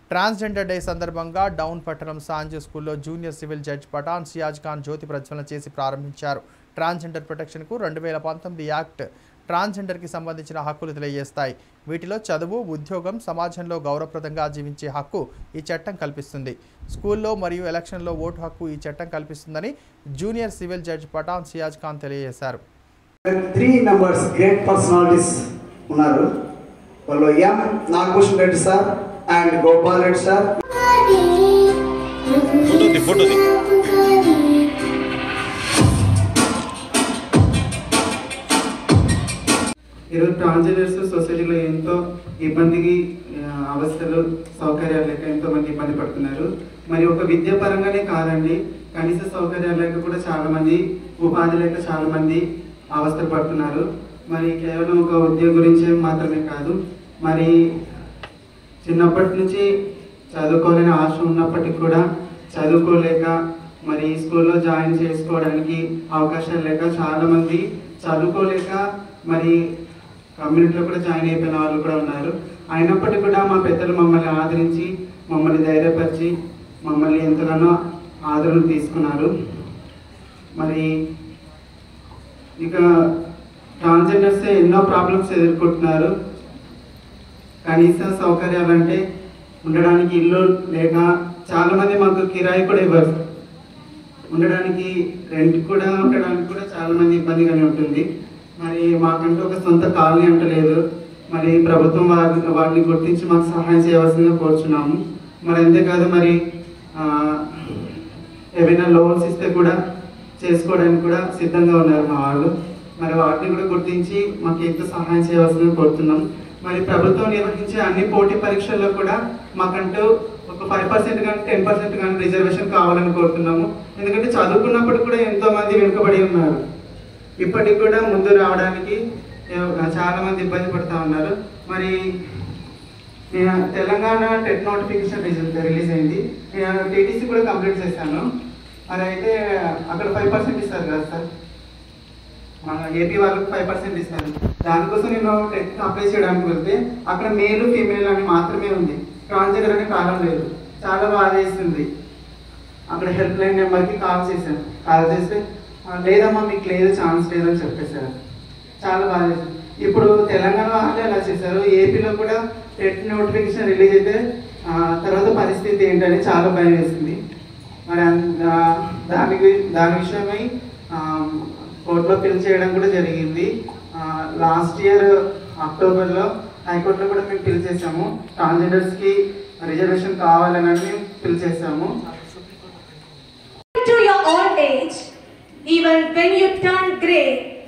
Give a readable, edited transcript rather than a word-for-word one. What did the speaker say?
Transgender day సందర్భంగా down పట్టణం సాంజీ స్కూల్లో junior civil judge Pathan Siyaz Khan జ్యోతి ప్రజ్వలన చేసి ప్రారంభించారు. ట్రాన్స్జెండర్ ప్రొటెక్షన్కు 2019 యాక్ట్ ట్రాన్స్జెండర్కి సంబంధించిన హక్కులు తెలియజేస్తాయి. వీటిలో చదువు, ఉద్యోగం, సమాజంలో గౌరవప్రదంగా జీవించే హక్కు ఈ చట్టం కల్పిస్తుంది. స్కూల్లో మరియు ఎలక్షన్లో ఓటు హక్కు ఈ చట్టం కల్పిస్తుందని junior civil judge Pathan Siyaz Khan తెలియజేశారు. 3 members great personalities ఉన్నారు. వాళ్ళు M Nagabhushan Reddy sir and Gopal Reddy sir. Photo ఈరోజు ట్రాన్స్జెండర్స్ సొసైటీలో ఎంతో ఇబ్బందికి అవస్థలు సౌకర్యాలు లేక ఎంతో మంది ఇబ్బంది పడుతున్నారు. మరి ఒక విద్య పరంగానే కాదండి, కనీస సౌకర్యాలు లేక కూడా చాలామంది, ఉపాధి లేక చాలామంది అవస్థలు పడుతున్నారు. మరి కేవలం ఒక ఉద్యోగం గురించి మాత్రమే కాదు, మరి చిన్నప్పటి నుంచి చదువుకోలేని ఆశ ఉన్నప్పటికీ కూడా చదువుకోలేక మరి స్కూల్లో జాయిన్ చేసుకోవడానికి అవకాశాలు లేక చాలామంది చదువుకోలేక మరి కమ్యూనిటీలో కూడా జాయిన్ అయిపోయిన వాళ్ళు కూడా ఉన్నారు. అయినప్పటికీ కూడా మా పెద్దలు మమ్మల్ని ఆదరించి, మమ్మల్ని ధైర్యపరిచి, మమ్మల్ని ఎంతగానో ఆదరణ తీసుకున్నారు. మరి ఇక ట్రాన్స్జెండర్స్ ఎన్నో ప్రాబ్లమ్స్ ఎదుర్కొంటున్నారు. కనీస సౌకర్యాలు అంటే ఉండడానికి ఇల్లు లేక చాలామంది మాకు కిరాయి కూడా ఇవ్వరు, ఉండడానికి రెంట్ కూడా ఉండడానికి కూడా చాలామంది ఇబ్బందిగానే ఉంటుంది. మరి మాకంటూ ఒక సొంత కాలనీ అంటూ లేదు. మరి ప్రభుత్వం వాటిని గుర్తించి మాకు సహాయం చేయవలసిందిగా కోరుచున్నాము. మరి అంతేకాదు, మరి ఏవైనా లోన్స్ ఇస్తే కూడా చేసుకోవడానికి కూడా సిద్ధంగా ఉన్నారు మా వాళ్ళు. మరి వాటిని కూడా గుర్తించి మాకు ఎంతో సహాయం చేయవలసిందిగా కోరుతున్నాం. మరి ప్రభుత్వం నిర్వహించే అన్ని పోటీ పరీక్షల్లో కూడా మాకంటూ ఒక 5% కానీ 10% కానీ రిజర్వేషన్ కావాలని కోరుతున్నాము. ఎందుకంటే చదువుకున్నప్పుడు కూడా ఎంతో మంది వెనుకబడి ఉన్నారు. ఇప్పటికి కూడా ముందు రావడానికి చాలామంది ఇబ్బంది పడుతూ ఉన్నారు. మరి తెలంగాణ టెట్ నోటిఫికేషన్ రిలీజ్ అయింది. నేను టీటీసీ కూడా కంప్లీట్ చేశాను. మరి అయితే అక్కడ 5% ఇస్తారు కదా సార్, మన ఏపీ వాళ్ళకి 5% ఇస్తారు. దానికోసం నేను టెట్ అప్లై చేయడానికి వెళ్తే అక్కడ మేలు ఫీమేల్ అని మాత్రమే ఉంది, ట్రాన్స్జెండర్ అనే కాలం లేదు. చాలా బాధ వేస్తుంది. అక్కడ హెల్ప్ లైన్ నెంబర్కి కాల్ చేశాను. కాల్ చేస్తే లేదమ్మా మీకు లేదు, ఛాన్స్ లేదని చెప్పేశారు. చాలా బాధ వేస్తుంది. ఇప్పుడు తెలంగాణ వాళ్ళే అలా చేశారు. ఏపీలో కూడా టెట్ నోటిఫికేషన్ రిలీజ్ అయితే తర్వాత పరిస్థితి ఏంటని చాలా భయం వేసింది. మరి దాని విషయమై కోర్టులో పిల్ చేయడం కూడా జరిగింది. లాస్ట్ ఇయర్ అక్టోబర్లో హైకోర్టులో కూడా మేము పిల్ చేసాము. ట్రాన్స్జెండర్స్కి రిజర్వేషన్ కావాలని మేము పిల్ చేసాము. To your old age, even when you turn grey,